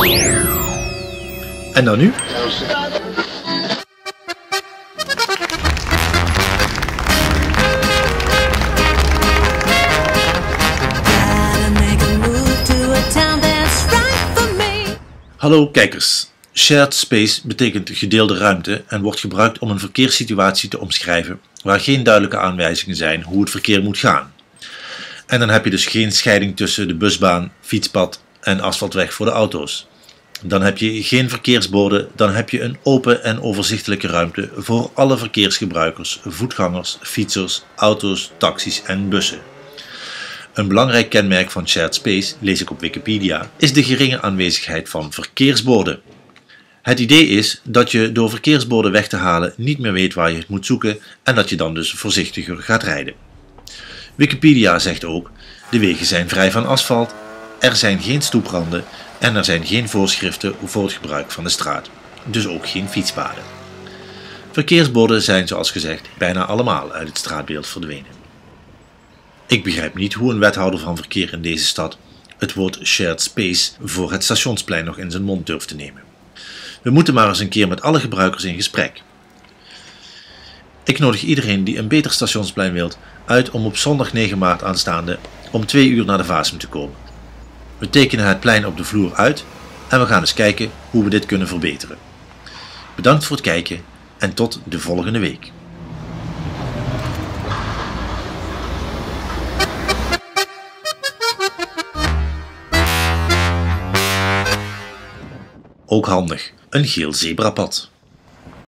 En dan nu? Hallo kijkers. Shared space betekent gedeelde ruimte en wordt gebruikt om een verkeerssituatie te omschrijven waar geen duidelijke aanwijzingen zijn hoe het verkeer moet gaan. En dan heb je dus geen scheiding tussen de busbaan, fietspad en asfaltweg voor de auto's. Dan heb je geen verkeersborden, dan heb je een open en overzichtelijke ruimte voor alle verkeersgebruikers, voetgangers, fietsers, auto's, taxis en bussen. Een belangrijk kenmerk van shared space, lees ik op Wikipedia, is de geringe aanwezigheid van verkeersborden. Het idee is dat je door verkeersborden weg te halen niet meer weet waar je het moet zoeken en dat je dan dus voorzichtiger gaat rijden. Wikipedia zegt ook, de wegen zijn vrij van asfalt, er zijn geen stoepranden en er zijn geen voorschriften voor het gebruik van de straat, dus ook geen fietspaden. Verkeersborden zijn zoals gezegd bijna allemaal uit het straatbeeld verdwenen. Ik begrijp niet hoe een wethouder van verkeer in deze stad het woord shared space voor het stationsplein nog in zijn mond durft te nemen. We moeten maar eens een keer met alle gebruikers in gesprek. Ik nodig iedereen die een beter stationsplein wilt uit om op zondag 9 maart aanstaande om 2 uur naar de Vaasum te komen. We tekenen het plein op de vloer uit en we gaan eens kijken hoe we dit kunnen verbeteren. Bedankt voor het kijken en tot de volgende week. Ook handig, een geel zebrapad.